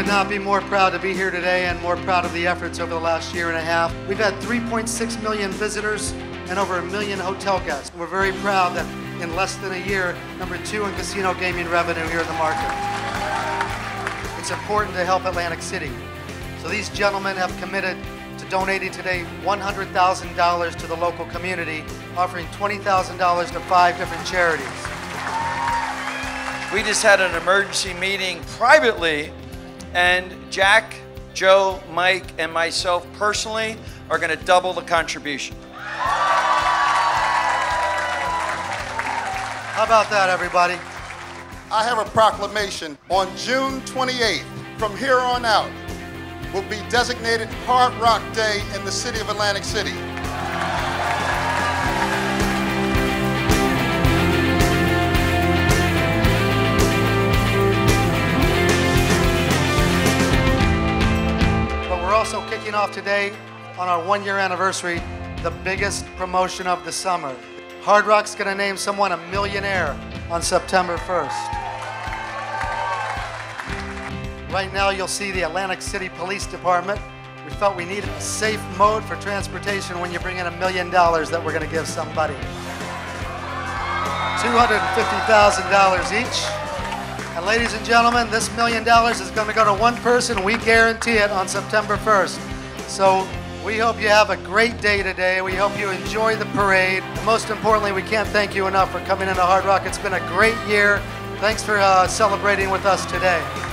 not be more proud to be here today and more proud of the efforts over the last year and a half. We've had 3.6 million visitors and over 1 million hotel guests. We're very proud that in less than a year, #2 in casino gaming revenue here in the market. It's important to help Atlantic City. So these gentlemen have committed to donating today $100,000 to the local community, offering $20,000 to 5 different charities. We just had an emergency meeting privately, and Jack, Joe, Mike, and myself personally are going to double the contribution. How about that, everybody? I have a proclamation. On June 28th, from here on out, will be designated Hard Rock Day in the city of Atlantic City. But we're also kicking off today on our 1-year anniversary, the biggest promotion of the summer. Hard Rock's gonna name someone a millionaire on September 1st. Right now you'll see the Atlantic City Police Department. We felt we needed a safe mode for transportation when you bring in $1 million that we're gonna give somebody. $250,000 each. And ladies and gentlemen, this $1 million is gonna go to one person. We guarantee it on September 1st. So we hope you have a great day today. We hope you enjoy the parade. And most importantly, we can't thank you enough for coming into Hard Rock. It's been a great year. Thanks for celebrating with us today.